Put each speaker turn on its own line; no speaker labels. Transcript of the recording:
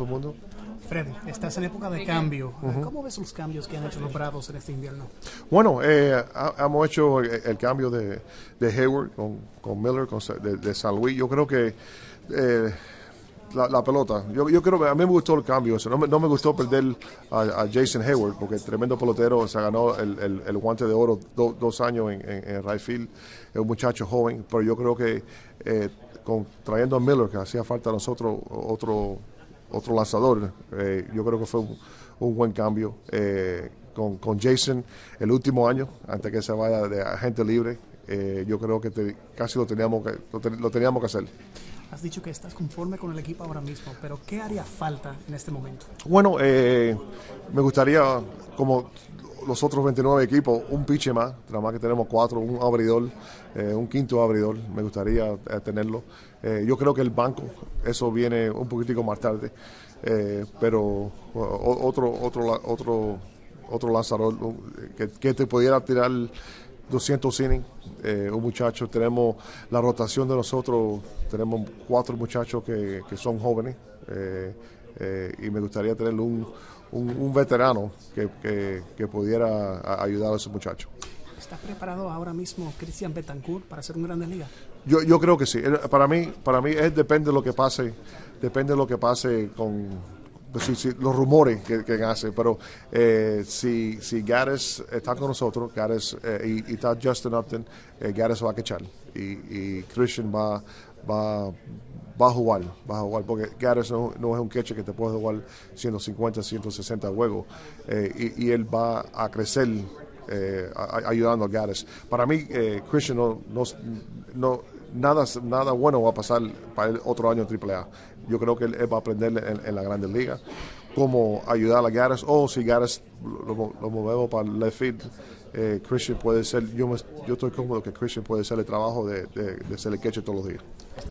todo el mundo.
Freddy, estás en época de cambio. ¿Cómo ves los cambios que han hecho los Bravos en este invierno?
Bueno, hemos hecho el cambio de Hayward con Miller, de San Luis. Yo creo que la pelota, yo creo que a mí me gustó el cambio. No me gustó perder a Jason Hayward, porque el tremendo pelotero se ganó el guante de oro 2 años en right field. Es un muchacho joven, pero yo creo que trayendo a Miller, que hacía falta a nosotros otro lanzador, yo creo que fue un buen cambio. Con Jason, el último año, antes que se vaya de agente libre, yo creo que casi lo teníamos que hacer.
Has dicho que estás conforme con el equipo ahora mismo, pero ¿qué haría falta en este momento?
Bueno, me gustaría, como los otros 29 equipos, un pitcher más, nada más que tenemos 4, un abridor, un quinto abridor, me gustaría tenerlo. Yo creo que el banco, eso viene un poquitico más tarde, pero otro lanzador que te pudiera tirar 200 innings, un muchacho. Tenemos la rotación de nosotros, tenemos 4 muchachos que son jóvenes, y me gustaría tener un veterano que pudiera ayudar a esos muchachos.
¿Está preparado ahora mismo Cristian Betancourt para hacer un Grandes Ligas?
Yo creo que sí. Para mí depende de lo que pase con los rumores que hace, pero si Gattis está con nosotros, y está Justin Upton, Gattis va a quechar y Christian va a jugar, porque Gattis no es un catcher que te puede jugar 150, 160 juegos, y él va a crecer ayudando a Gattis. Para mí, Christian nada bueno va a pasar para el otro año en AAA. Yo creo que él va a aprender en la Grandes Ligas cómo ayudar a Gattis, o si Gattis lo movemos para el left field, Christian puede ser, yo estoy cómodo que Christian puede hacer el trabajo de ser el catcher todos los días.